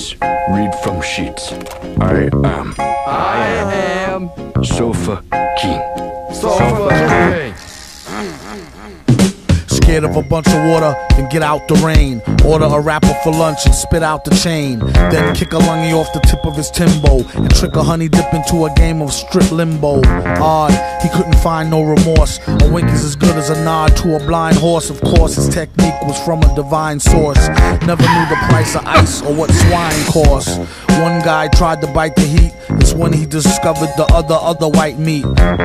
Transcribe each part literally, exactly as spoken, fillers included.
Please, read from sheets. I am. I am. Sofa King. Sofa King. Scared of a bunch of water, then get out the rain. Order a rapper for lunch and spit out the chain. Then kick a lungy off the tip of his Timbo and trick a honey dip into a game of strip limbo. Odd, he couldn't find no remorse. A wink is as good as a nod to a blind horse. Of course, his technique was from a divine source. Never knew the price of ice or what swine costs. One guy tried to bite the heat. It's when he discovered the other, other white meat.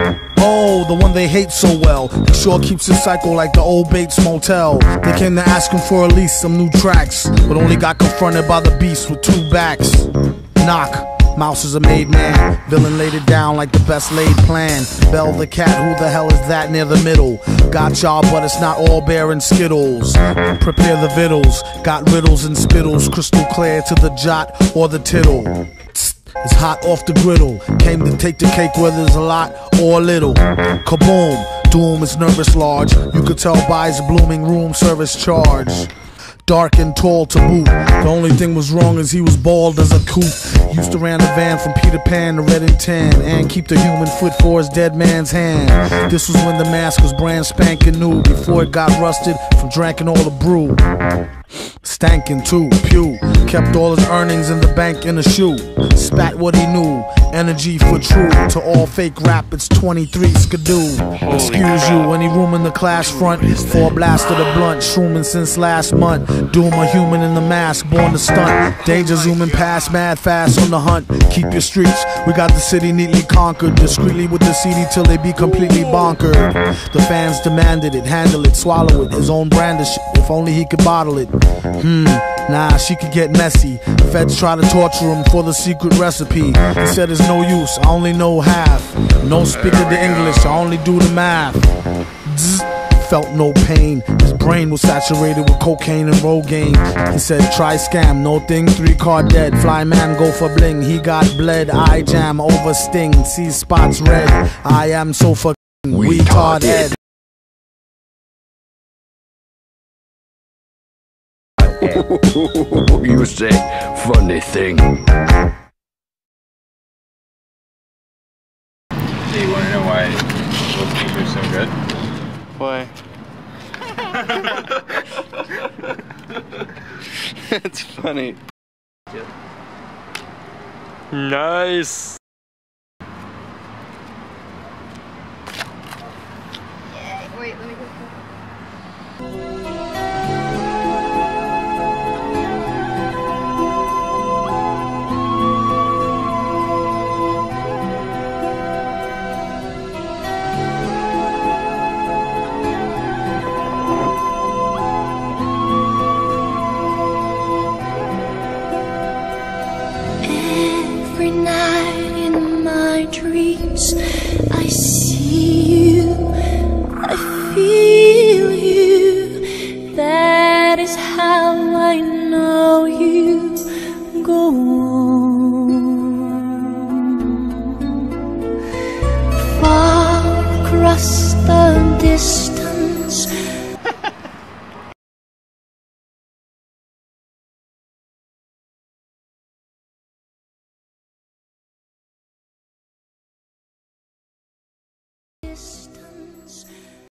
Oh, the one they hate so well. He sure keeps his cycle like the old Bates Motel. They came to ask him for at least some new tracks, but only got confronted by the beast with two backs. Knock. Mouse is a made man. Villain laid it down like the best laid plan. Bell the cat, who the hell is that near the middle? Got y'all, but it's not all bear and skittles. Prepare the vittles. Got riddles and spittles, crystal clear to the jot or the tittle. It's hot off the griddle. Came to take the cake whether it's a lot or a little. Kaboom, doom is nervous large. You could tell by his blooming room service charge. Dark and tall to boot. The only thing was wrong is he was bald as a coot. Used to ran the van from Peter Pan to Red and Tan, and keep the human foot for his dead man's hand. This was when the mask was brand spanking new, before it got rusted from drinking all the brew. Stankin' too, pew. Kept all his earnings in the bank in a shoe. Spat what he knew, energy for true. To all fake rap, it's twenty-three skidoo. Excuse you, any room in the class front? For a blast of the blunt, shrooming since last month. Doom a human in the mask, born to stunt. Danger zooming past, mad fast on the hunt. Keep your streets, we got the city neatly conquered. Discreetly with the C D till they be completely bonkered. The fans demanded it, handle it, swallow it. His own brand of shit, if only he could bottle it. Hmm, nah, she could get messy. Feds try to torture him for the secret recipe. He said it's no use, I only know half. No speaking the English, I only do the math. Zzz. Felt no pain. His brain was saturated with cocaine and Rogaine. He said try scam, no thing, three card dead. Fly man go for bling, he got bled. I jam over sting, see spots red. I am so fucking retarded. You say funny thing. Do you want to know why those things are so good? Why? It's funny. Nice. Yeah, wait, let me go. Every night in my dreams I see you, I feel